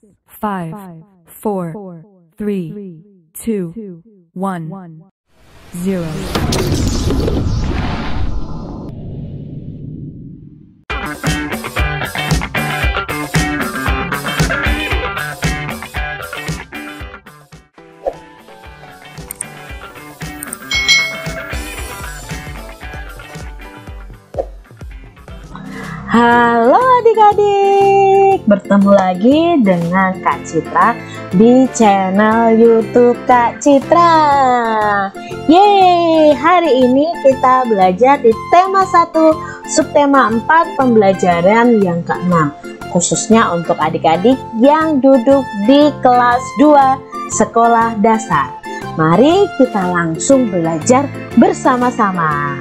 5, 4, 3, 2, 1, 0. Halo adik-adik, bertemu lagi dengan Kak Citra di channel YouTube Kak Citra. Yeay, hari ini kita belajar di tema 1, subtema 4, pembelajaran yang ke-6, khususnya untuk adik-adik yang duduk di kelas 2 sekolah dasar. Mari kita langsung belajar bersama-sama.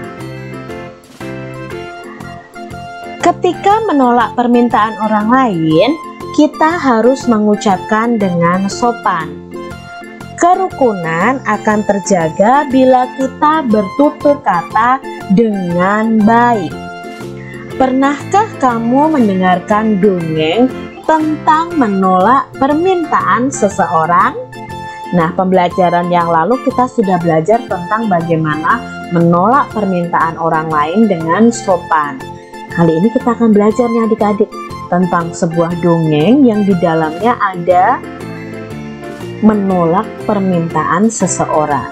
Ketika menolak permintaan orang lain, kita harus mengucapkan dengan sopan. Kerukunan akan terjaga bila kita bertutur kata dengan baik. Pernahkah kamu mendengarkan dongeng tentang menolak permintaan seseorang? Nah, pembelajaran yang lalu kita sudah belajar tentang bagaimana menolak permintaan orang lain dengan sopan. Kali ini kita akan belajar nih adik-adik tentang sebuah dongeng yang di dalamnya ada menolak permintaan seseorang.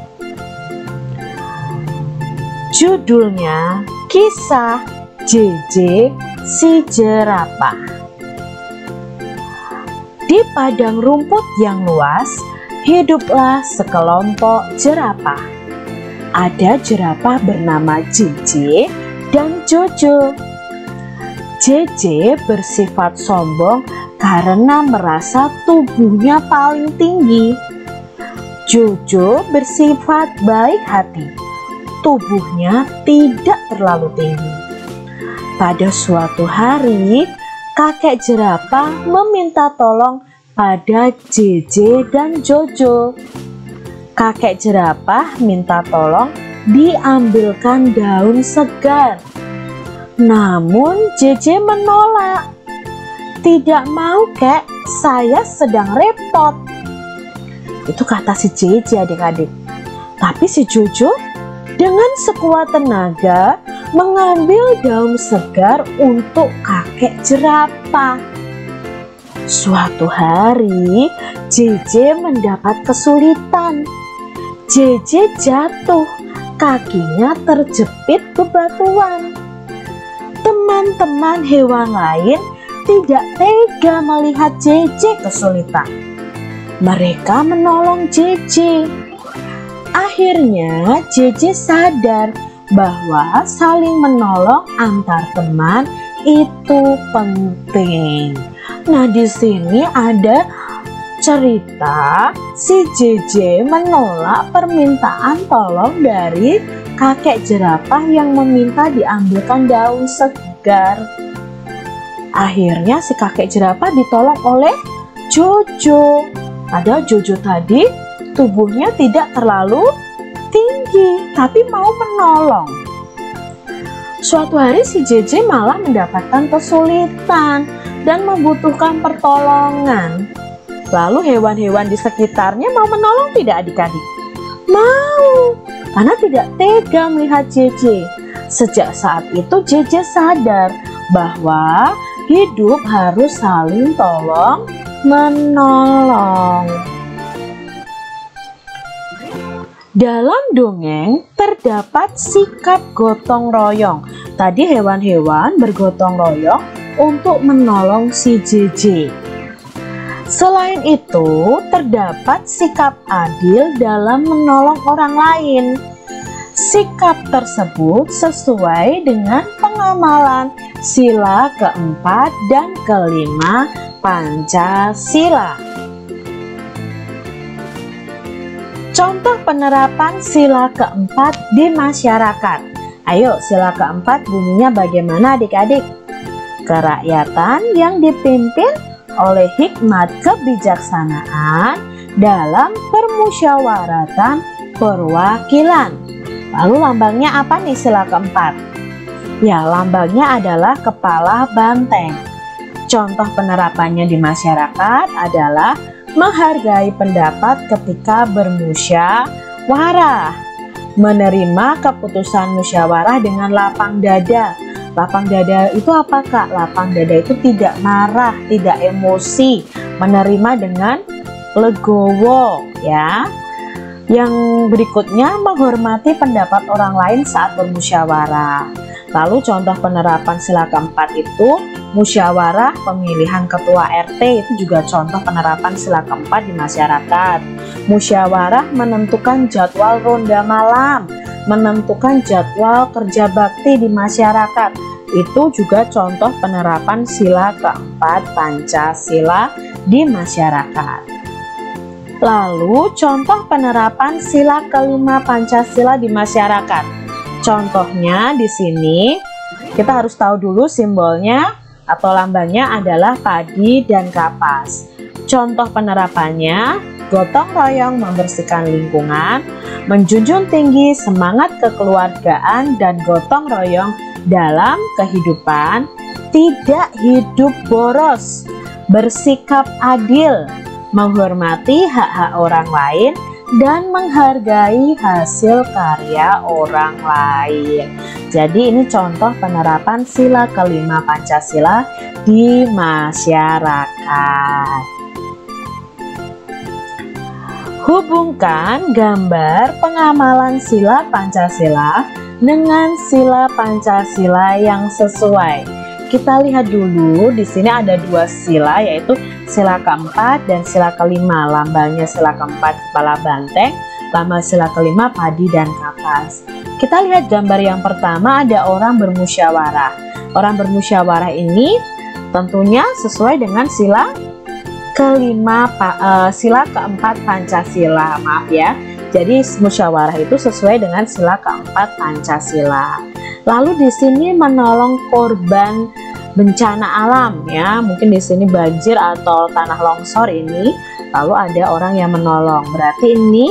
Judulnya Kisah JJ si Jerapah. Di padang rumput yang luas, hiduplah sekelompok jerapah. Ada jerapah bernama JJ dan Jojo. JJ bersifat sombong karena merasa tubuhnya paling tinggi. Jojo bersifat baik hati, tubuhnya tidak terlalu tinggi. Pada suatu hari, kakek jerapah meminta tolong pada JJ dan Jojo. Kakek jerapah minta tolong diambilkan daun segar. Namun JJ menolak. Tidak mau kek, saya sedang repot. Itu kata si JJ adik-adik. Tapi si Jojo dengan sekuat tenaga mengambil daun segar untuk kakek jerapah. Suatu hari JJ mendapat kesulitan. JJ jatuh, kakinya terjepit bebatuan. Teman-teman hewan lain tidak tega melihat JJ kesulitan. Mereka menolong JJ. Akhirnya JJ sadar bahwa saling menolong antar teman itu penting. Nah, di sini ada cerita si JJ menolak permintaan tolong dari kakek jerapah yang meminta diambilkan daun segar. Akhirnya si kakek jerapah ditolong oleh Jojo. Padahal Jojo tadi tubuhnya tidak terlalu tinggi, tapi mau menolong. Suatu hari si JJ malah mendapatkan kesulitan dan membutuhkan pertolongan. Lalu hewan-hewan di sekitarnya mau menolong tidak adik-adik? Mau, karena tidak tega melihat JJ. Sejak saat itu JJ sadar bahwa hidup harus saling tolong menolong. Dalam dongeng terdapat sikap gotong royong. Tadi hewan-hewan bergotong royong untuk menolong si JJ. Selain itu, terdapat sikap adil dalam menolong orang lain. Sikap tersebut sesuai dengan pengamalan sila keempat dan kelima Pancasila. Contoh penerapan sila keempat di masyarakat. Ayo, sila keempat bunyinya bagaimana adik-adik? Kerakyatan yang dipimpin oleh hikmat kebijaksanaan dalam permusyawaratan perwakilan. Lalu lambangnya apa nih sila keempat? Ya, lambangnya adalah kepala banteng. Contoh penerapannya di masyarakat adalah menghargai pendapat ketika bermusyawarah, menerima keputusan musyawarah dengan lapang dada. Lapang dada itu apa, Kak? Lapang dada itu tidak marah, tidak emosi, menerima dengan legowo, ya. Yang berikutnya, menghormati pendapat orang lain saat bermusyawarah. Lalu contoh penerapan sila keempat itu musyawarah pemilihan ketua RT, itu juga contoh penerapan sila keempat di masyarakat. Musyawarah menentukan jadwal ronda malam, menentukan jadwal kerja bakti di masyarakat, itu juga contoh penerapan sila keempat Pancasila di masyarakat. Lalu contoh penerapan sila kelima Pancasila di masyarakat. Contohnya di sini kita harus tahu dulu simbolnya atau lambangnya adalah padi dan kapas. Contoh penerapannya, gotong royong membersihkan lingkungan, menjunjung tinggi semangat kekeluargaan dan gotong royong dalam kehidupan, tidak hidup boros, bersikap adil, menghormati hak-hak orang lain, dan menghargai hasil karya orang lain. Jadi ini contoh penerapan sila kelima Pancasila di masyarakat. Hubungkan gambar pengamalan sila Pancasila dengan sila Pancasila yang sesuai. Kita lihat dulu, di sini ada dua sila, yaitu sila keempat dan sila kelima. Lambangnya sila keempat kepala banteng, lambang sila kelima padi dan kapas. Kita lihat gambar yang pertama, ada orang bermusyawarah. Orang bermusyawarah ini tentunya sesuai dengan sila kelima, sila keempat Pancasila, maaf ya. Jadi musyawarah itu sesuai dengan sila keempat Pancasila. Lalu di sini menolong korban bencana alam, ya, mungkin di sini banjir atau tanah longsor ini, lalu ada orang yang menolong, berarti ini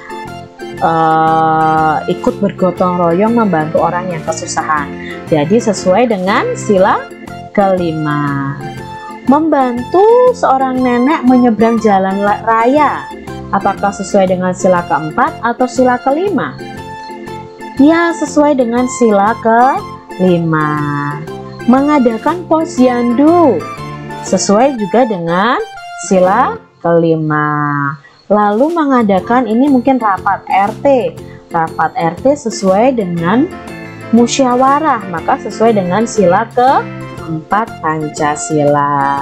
ikut bergotong royong membantu orang yang kesusahan. Jadi sesuai dengan sila kelima. Membantu seorang nenek menyeberang jalan raya, apakah sesuai dengan sila keempat atau sila kelima? Ya, sesuai dengan sila kelima. Mengadakan posyandu sesuai juga dengan sila kelima. Lalu mengadakan ini mungkin rapat RT. Rapat RT sesuai dengan musyawarah, maka sesuai dengan sila keempat Pancasila.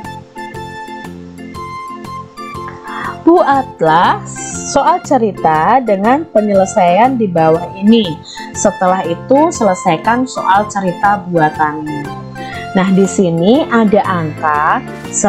Buatlah soal cerita dengan penyelesaian di bawah ini. Setelah itu selesaikan soal cerita buatanmu. Nah, di sini ada angka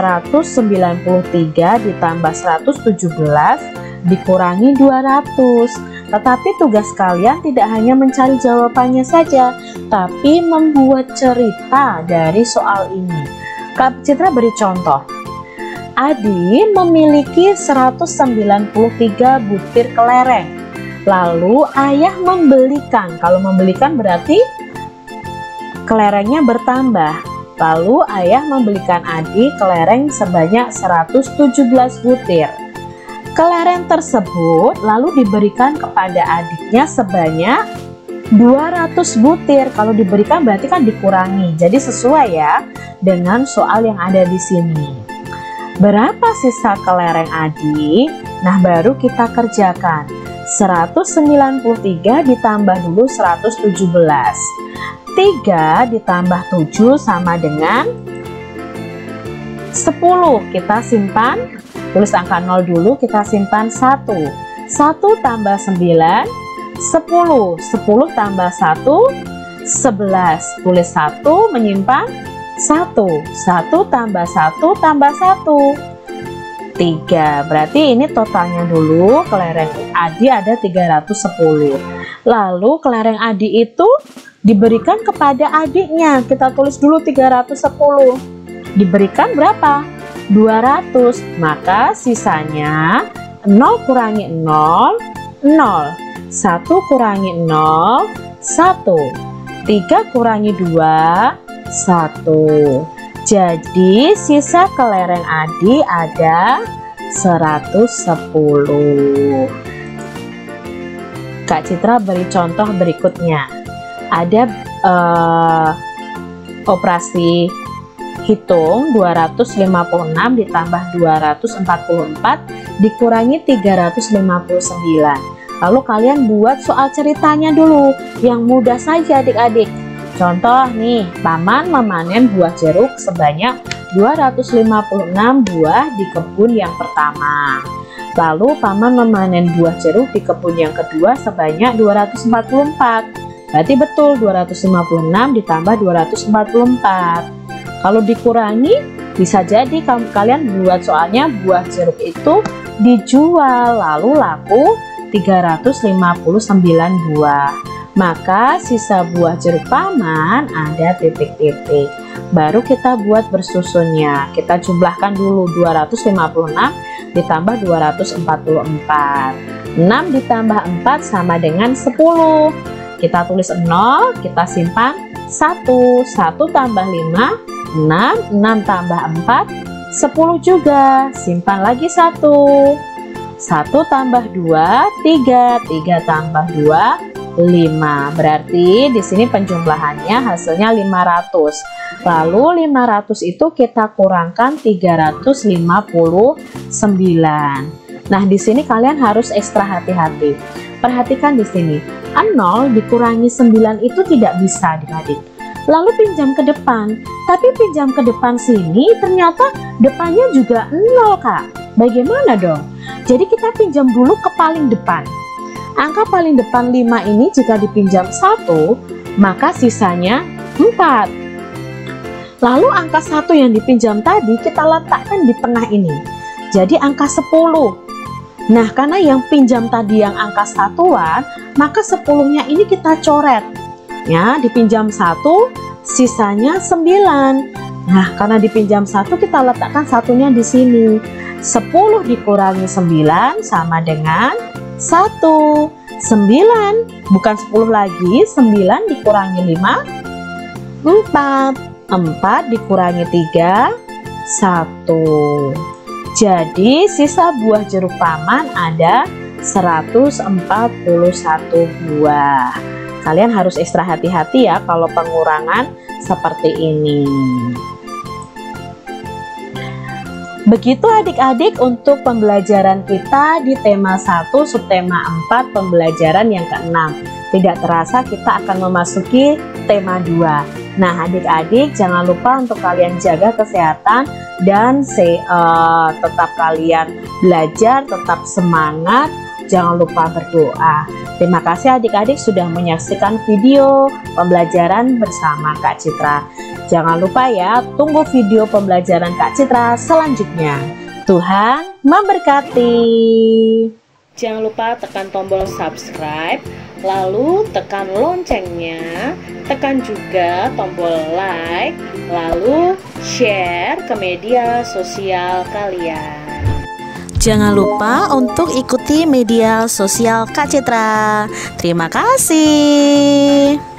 193 ditambah 117 dikurangi 200. Tetapi tugas kalian tidak hanya mencari jawabannya saja, tapi membuat cerita dari soal ini. Kak Citra beri contoh. Adi memiliki 193 butir kelereng. Lalu ayah membelikan. Kalau membelikan berarti kelerengnya bertambah. Lalu ayah membelikan Adi kelereng sebanyak 117 butir. Kelereng tersebut lalu diberikan kepada adiknya sebanyak 200 butir. Kalau diberikan berarti kan dikurangi. Jadi sesuai ya dengan soal yang ada di sini. Berapa sisa kelereng Adi? Nah, baru kita kerjakan. 193 ditambah dulu 117. 3 ditambah 7 sama dengan 10. Kita simpan, tulis angka 0 dulu, kita simpan 1. 1 tambah 9, 10. 10 tambah 1, 11. Tulis 1, menyimpan 1. 1 tambah 1 tambah 1. 3. Berarti ini totalnya dulu, kelereng Adi ada 310. Lalu kelereng Adi itu diberikan kepada adiknya. Kita tulis dulu 310. Diberikan berapa? 200. Maka sisanya 0 kurangi 0, 0. 1 kurangi 0, 1. 3 kurangi 2, 1. Jadi sisa kelereng adik ada 110. Kak Citra beri contoh berikutnya. Ada operasi hitung 256 ditambah 244 dikurangi 359. Lalu kalian buat soal ceritanya dulu yang mudah saja adik-adik. Contoh nih, paman memanen buah jeruk sebanyak 256 buah di kebun yang pertama. Lalu paman memanen buah jeruk di kebun yang kedua sebanyak 244. Berarti betul 256 ditambah 244. Kalau dikurangi bisa jadi kalian buat soalnya buah jeruk itu dijual lalu laku 359 buah. Maka sisa buah jeruk paman ada titik-titik. Baru kita buat bersusunnya. Kita jumlahkan dulu 256 ditambah 244. 6 ditambah 4 sama dengan 10. Kita tulis 0, kita simpan 1. 1 tambah 5, 6. 6 tambah 4, 10 juga. Simpan lagi 1. 1 tambah 2, 3. 3 tambah 2, 5. Berarti di sini penjumlahannya hasilnya 500. Lalu 500 itu kita kurangkan 359. Nah, di sini kalian harus ekstra hati-hati. Perhatikan di sini. 0 dikurangi 9 itu tidak bisa adik-adik. Lalu pinjam ke depan. Tapi pinjam ke depan sini ternyata depannya juga 0, Kak. Bagaimana dong? Jadi kita pinjam dulu ke paling depan. Angka paling depan 5 ini jika dipinjam 1, maka sisanya 4. Lalu angka 1 yang dipinjam tadi kita letakkan di tengah ini. Jadi angka 10. Nah, karena yang pinjam tadi yang angka satuan, maka 10-nya ini kita coret. Ya, dipinjam 1, sisanya 9. Nah, karena dipinjam 1 kita letakkan satunya di sini. 10 dikurangi 9 sama dengan 1. 9 bukan 10 lagi, 9 dikurangi 5 4. 4 dikurangi 3 1. Jadi sisa buah jeruk paman ada 141 buah. Kalian harus ekstra hati-hati ya kalau pengurangan seperti ini. Begitu adik-adik untuk pembelajaran kita di tema 1 subtema 4 pembelajaran yang ke-6. Tidak terasa kita akan memasuki tema 2. Nah adik-adik jangan lupa untuk kalian jaga kesehatan dan tetap kalian belajar, tetap semangat, jangan lupa berdoa. Terima kasih adik-adik sudah menyaksikan video pembelajaran bersama Kak Citra. Jangan lupa ya, tunggu video pembelajaran Kak Citra selanjutnya. Tuhan memberkati. Jangan lupa tekan tombol subscribe, lalu tekan loncengnya, tekan juga tombol like, lalu share ke media sosial kalian. Jangan lupa untuk ikuti media sosial Kak Citra. Terima kasih.